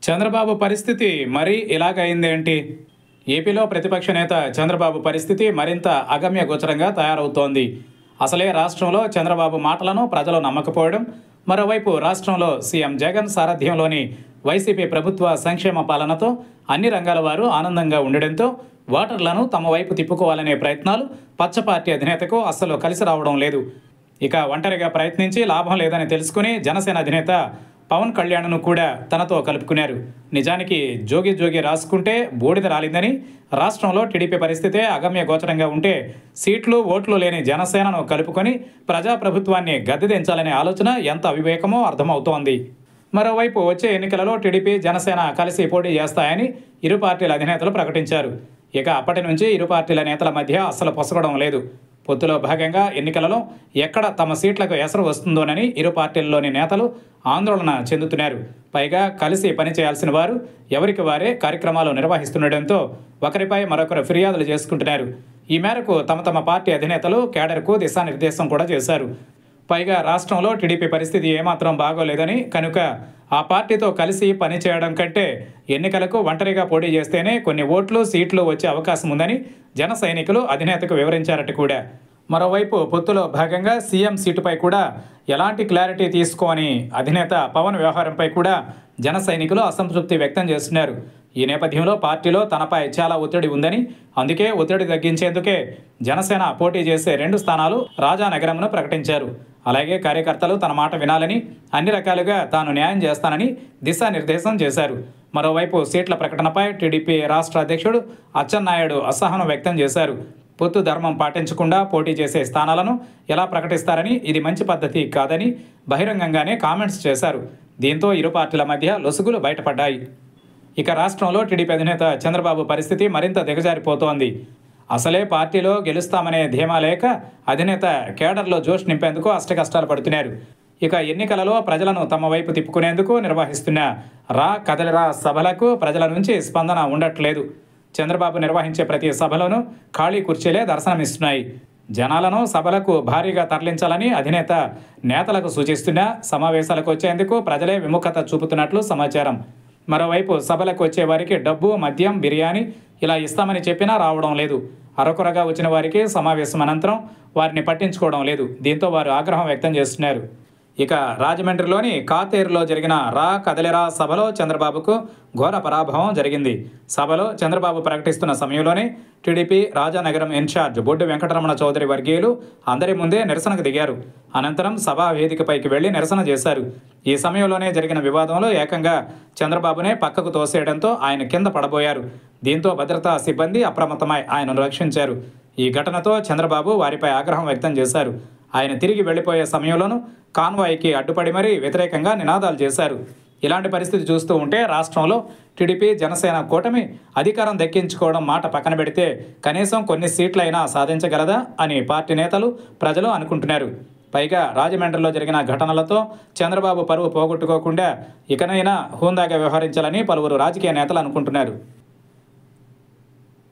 చంద్రబాబు పరిస్థితి మరీ ఇలాగైందేంటి? ఏపీలో ప్రతిపక్ష నేత చంద్రబాబు పరిస్థితి మరింత అగమ్యగోచరంగా తయారవుతోంది. అసలే రాష్ట్రంలో చంద్రబాబు మాటలను ప్రజలు నమ్మకపోవడం, మరోవైపు రాష్ట్రంలో సీఎం జగన్ సారథ్యంలోని వైసీపీ ప్రభుత్వ సంక్షేమ పాలనతో అన్ని రంగాల వారు ఆనందంగా ఉండడంతో ఓటర్లను తమ వైపు తిప్పుకోవాలనే ప్రయత్నాలు పచ్చపార్టీ అధినేతకు అస్సలు కలిసి రావడం లేదు. ఇక ఒంటరిగా ప్రయత్నించి లాభం లేదని తెలుసుకుని జనసేన అధినేత పవన్ కళ్యాణ్ను కూడా తనతో కలుపుకున్నారు. నిజానికి జోగి జోగి రాసుకుంటే బూడిద రాలిందని, రాష్ట్రంలో టీడీపీ పరిస్థితే అగమ్య గోచరంగా ఉంటే సీట్లు ఓట్లు లేని జనసేనను కలుపుకొని ప్రజాప్రభుత్వాన్ని గద్దెదించాలనే ఆలోచన ఎంత అవివేకమో అర్థమవుతోంది. మరోవైపు వచ్చే ఎన్నికలలో టీడీపీ జనసేన కలిసి పోటీ చేస్తాయని ఇరు పార్టీల అధినేతలు ప్రకటించారు. ఇక అప్పటి నుంచి ఇరు పార్టీల నేతల మధ్య అస్సలు పొసగడం లేదు. పొత్తులో భాగంగా ఎన్నికలలో ఎక్కడ తమ సీట్లకు ఎసరు వస్తుందోనని ఇరు పార్టీల్లోని నేతలు ఆందోళన చెందుతున్నారు. పైగా కలిసి పనిచేయాల్సిన వారు ఎవరికి వారే కార్యక్రమాలు నిర్వహిస్తుండటంతో ఒకరిపై మరొకరు ఫిర్యాదులు చేసుకుంటున్నారు. ఈ మేరకు తమ తమ పార్టీ అధినేతలు కేడర్కు దిశానిర్దేశం కూడా చేశారు. పైగా రాష్ట్రంలో టీడీపీ పరిస్థితి ఏమాత్రం బాగోలేదని, కనుక ఆ పార్టీతో కలిసి పనిచేయడం కంటే ఎన్నికలకు ఒంటరిగా పోటీ చేస్తేనే కొన్ని ఓట్లు సీట్లు వచ్చే అవకాశం ఉందని జన సైనికులు అధినేతకు వివరించారట కూడా. మరోవైపు పొత్తులో భాగంగా సీఎం సీటుపై కూడా ఎలాంటి క్లారిటీ తీసుకోని అధినేత పవన్ వ్యవహారంపై కూడా జన సైనికులు అసంతృప్తి వ్యక్తం చేస్తున్నారు. ఈ నేపథ్యంలో పార్టీలో తనపై చాలా ఒత్తిడి ఉందని, అందుకే ఒత్తిడి తగ్గించేందుకే జనసేన పోటీ చేసే 2 స్థానాలు రాజానగరంను ప్రకటించారు. అలాగే కార్యకర్తలు తన మాట వినాలని, అన్ని రకాలుగా తాను న్యాయం చేస్తానని దిశానిర్దేశం చేశారు. మరోవైపు సీట్ల ప్రకటనపై టీడీపీ రాష్ట్ర అధ్యక్షుడు అచ్చెన్నాయుడు అసహనం వ్యక్తం చేశారు. పొత్తు ధర్మం పాటించకుండా పోటీ చేసే స్థానాలను ఎలా ప్రకటిస్తారని, ఇది మంచి పద్ధతి కాదని బహిరంగంగానే కామెంట్స్ చేశారు. దీంతో ఇరు పార్టీల మధ్య లొసుగులు బయటపడ్డాయి. ఇక రాష్ట్రంలో టీడీపీ అధినేత చంద్రబాబు పరిస్థితి మరింత దిగజారిపోతోంది. అసలే పార్టీలో గెలుస్తామనే ధీమా లేక అధినేత కేడర్లో జోష్ నింపేందుకు అష్టకష్టాలు పడుతున్నారు. ఇక ఎన్నికలలో ప్రజలను తమ వైపు తిప్పుకునేందుకు నిర్వహిస్తున్న రా కదలిరా సభలకు ప్రజల నుంచి స్పందన ఉండట్లేదు. చంద్రబాబు నిర్వహించే ప్రతి సభలోనూ ఖాళీ కుర్చీలే దర్శనమిస్తున్నాయి. జనాలను సభలకు భారీగా తరలించాలని అధినేత నేతలకు సూచిస్తున్నా సమావేశాలకు వచ్చేందుకు ప్రజలే విముఖత చూపుతున్నట్లు సమాచారం. మరోవైపు సభలకు వచ్చే వారికి డబ్బు, మద్యం, బిర్యానీ ఇలా ఇస్తామని చెప్పినా రావడం లేదు. అరకొరగా వచ్చిన వారికి సమావేశం అనంతరం వారిని పట్టించుకోవడం లేదు. దీంతో వారు ఆగ్రహం వ్యక్తం చేస్తున్నారు. ఇక రాజమండ్రిలోని కాతేరులో జరిగిన రా కదలిరా సభలో చంద్రబాబుకు ఘోర పరాభవం జరిగింది. సభలో చంద్రబాబు ప్రకటిస్తున్న సమయంలోనే టీడీపీ రాజానగరం ఇన్ఛార్జ్ బొడ్డు వెంకటరమణ చౌదరి వర్గీయులు అందరి ముందే నిరసనకు దిగారు. అనంతరం సభా వేదికపైకి వెళ్లి నిరసన చేశారు. ఈ సమయంలోనే జరిగిన వివాదంలో ఏకంగా చంద్రబాబునే పక్కకు తోసేయడంతో ఆయన కింద పడబోయారు. దీంతో భద్రతా సిబ్బంది అప్రమత్తమై ఆయనను రక్షించారు. ఈ ఘటనతో చంద్రబాబు వారిపై ఆగ్రహం వ్యక్తం చేశారు. ఆయన తిరిగి వెళ్లిపోయే సమయంలోనూ కాన్వాయ్కి అడ్డుపడి మరీ వ్యతిరేకంగా నినాదాలు చేశారు. ఇలాంటి పరిస్థితి చూస్తూ ఉంటే రాష్ట్రంలో టీడీపీ జనసేన కూటమి అధికారం దక్కించుకోవడం మాట పక్కన పెడితే కనీసం కొన్ని సీట్లైనా సాధించగలదా అని పార్టీ నేతలు, ప్రజలు అనుకుంటున్నారు. పైగా రాజమండ్రిలో జరిగిన ఘటనలతో చంద్రబాబు పరువు పోగొట్టుకోకుండా ఇకనైనా హుందాగా వ్యవహరించాలని పలువురు రాజకీయ నేతలు అనుకుంటున్నారు.